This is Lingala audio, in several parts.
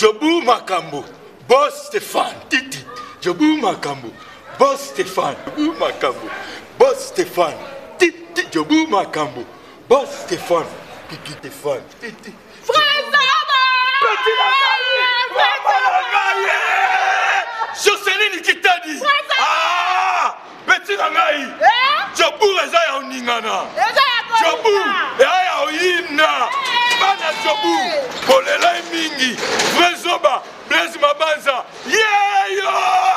Jobu Makambo, Boss Stéphane, Titi, Jobu Makambo, Boss Stéphane, Jobu Makambo, Boss Stéphane, Titi, Jobu Makambo, Boss Stéphane, Titi Stéphane, Titi. Petit Langaï, Jocelyne qui t'a dit. Ah, Petit Langaï, Jobu Reza Oningana, Jobu, Aya Oyina, Bana Jobu, Kolela Mingi, Vrezoba, Blaise Mabanza, Yeyo!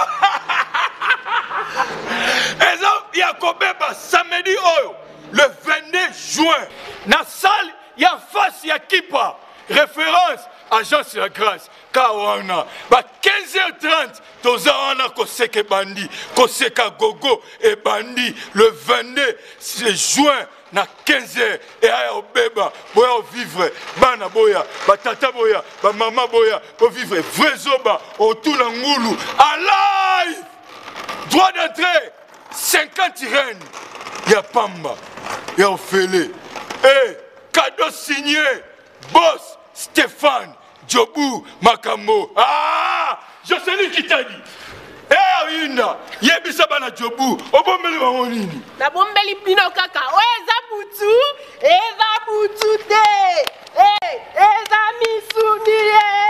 Et Yakobeba, samedi Oyo, le 22 juin, na salle, ya face ya Kipa, référence, Agence La Grâce, Kawana, 15h30, Tozawana Koseke Bandi, Koseka Gogo et Bandi, le 22 juin, na 15h, et à Obeba, boya vivre, Bana Boya, Batata Boya, Mama Boya, pour vivre vrai Zoba, autour d'un Ngoulou, en live, droit d'entrée, 50 reines, y'a Pamba, y'a Ophélie, et cadeau signé, Boss Stéphane, Jobu Makambo. Ah, Jocelyne qui t'a dit. Eh, Yuna, Yebisa Bana Jobu, Obombeli Mamonini. La bombeli Pino Kaka, Eza Butu te, Eza Misuni.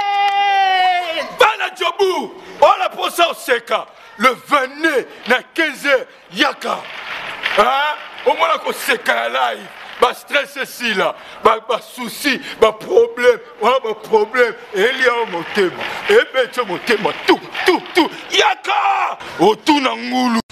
Bana Jobu, on a pour ça au Seka, le 22, na 15h, Yaka. Hein, au moins qu'on Seka live. Ba stress ici là, ba souci, ba problème, voilà ba problème. Et il y a mon thème, et ben tu mon thème, tout, yaka, autour d'un Ngoulou.